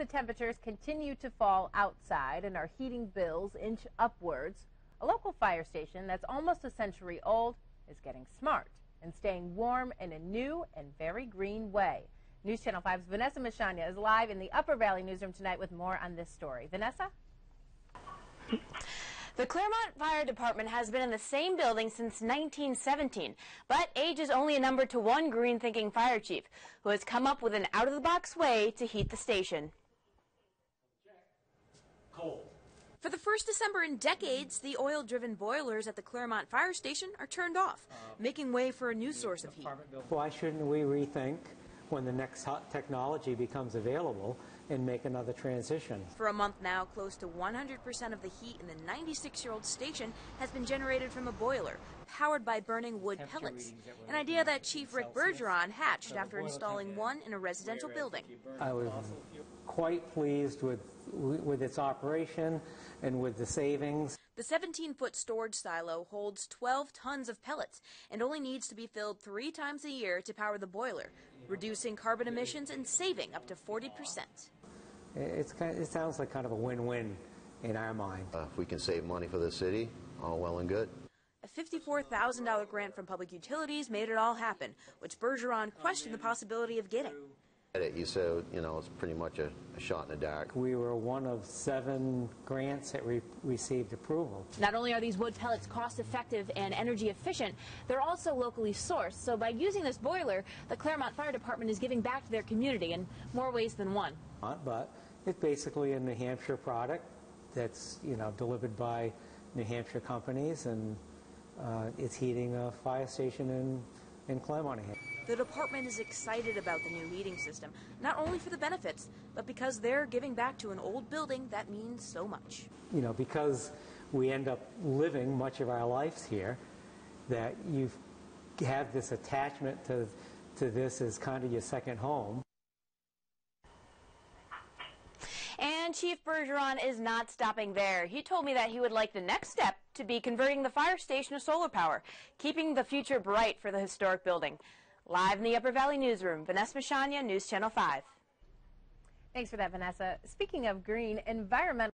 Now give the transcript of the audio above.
the temperatures continue to fall outside and our heating bills inch upwards, a local fire station that's almost a century old is getting smart and staying warm in a new and very green way. News Channel 5's Vanessa Mashanya is live in the Upper Valley newsroom tonight with more on this story. Vanessa? The Claremont Fire Department has been in the same building since 1917, but age is only a number to one green-thinking fire chief who has come up with an out-of-the-box way to heat the station. Cold. For the first December in decades, the oil-driven boilers at the Claremont Fire Station are turned off, making way for a new source of heat. Why shouldn't we rethink when the next hot technology becomes available and make another transition? For a month now, close to 100% of the heat in the 96-year-old station has been generated from a boiler powered by burning wood pellets, an idea that Chief Rick Bergeron hatched after installing one in a residential building. I was quite pleased with its operation and with the savings. The 17-foot storage silo holds 12 tons of pellets and only needs to be filled 3 times a year to power the boiler, reducing carbon emissions and saving up to 40%. It sounds like kind of a win-win in our mind. If we can save money for the city, all well and good. A $54,000 grant from Public Utilities made it all happen, which Bergeron questioned the possibility of getting. You said, it's pretty much a shot in the dark. We were one of 7 grants that received approval. Not only are these wood pellets cost-effective and energy efficient, they're also locally sourced. So by using this boiler, the Claremont Fire Department is giving back to their community in more ways than one. But it's basically a New Hampshire product that's, delivered by New Hampshire companies, and it's heating a fire station in Claremont. The department is excited about the new heating system, not only for the benefits, but because they're giving back to an old building that means so much. Because we end up living much of our lives here, that you have this attachment to this as kind of your second home. And Chief Bergeron is not stopping there. He told me that he would like the next step to be converting the fire station to solar power, keeping the future bright for the historic building. Live in the Upper Valley newsroom, Vanessa Mashanya, News Channel 5. Thanks for that, Vanessa. Speaking of green, environmental